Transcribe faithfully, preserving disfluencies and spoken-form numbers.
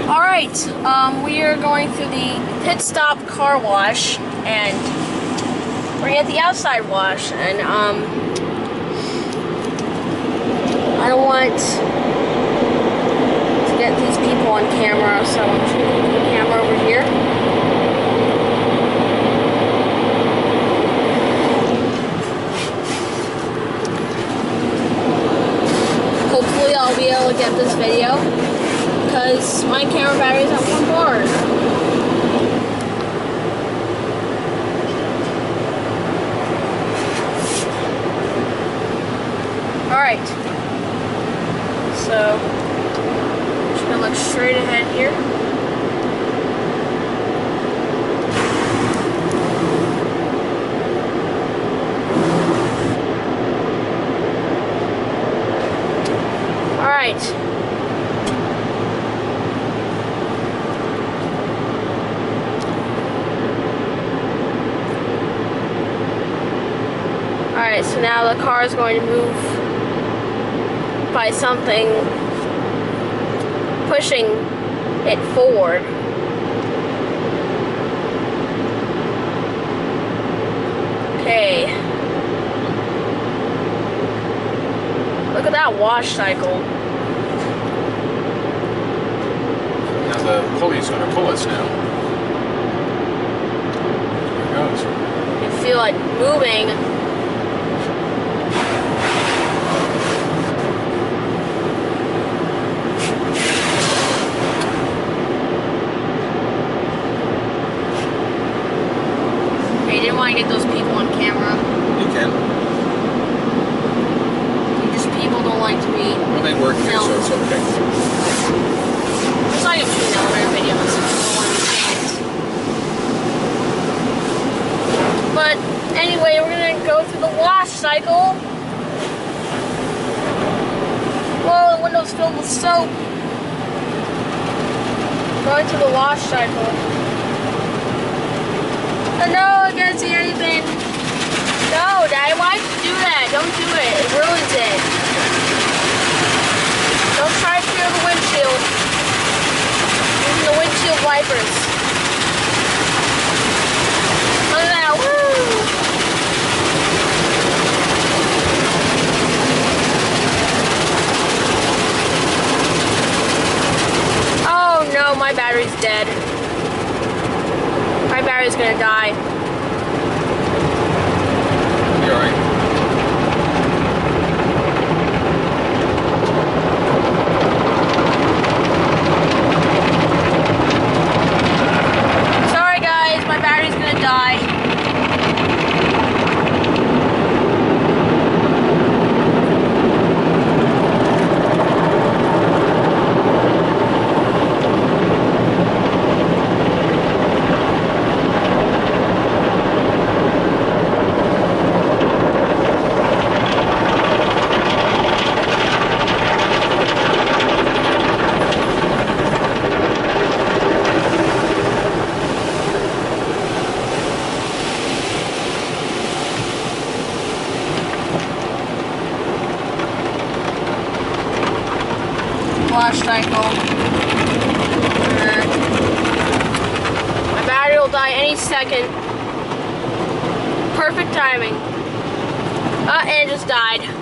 Alright, um, we are going through the pit stop car wash, and we're at the outside wash, and, um, I don't want to get these people on camera, so I'm just going to put the camera over here. Hopefully I'll be able to get this video, because my camera battery is at one bar. Alright, so just gonna look straight ahead here. Alright. Alright, so now the car is going to move by something pushing it forward. Okay. Look at that wash cycle. Now the pulley's going to pull us now. There it goes. You feel it moving. You didn't want to get those people on camera. You can. Just people don't like to be. Well, they work here, so it's okay. It's like I'm shooting other videos. But anyway, we're gonna go through the wash cycle. Whoa, the window's filled with soap. Going through the wash cycle. Oh, no, I can't see anything. No, Daddy, why'd you do that? Don't do it. It ruins it. Don't try to clear the windshield. Using the windshield wipers. Look at that. Woo! Oh, no, my battery's dead. My battery's gonna die. You're alright. Sorry guys, my battery's gonna die. Wash cycle. Uh, my battery will die any second. Perfect timing. Uh, and it just died.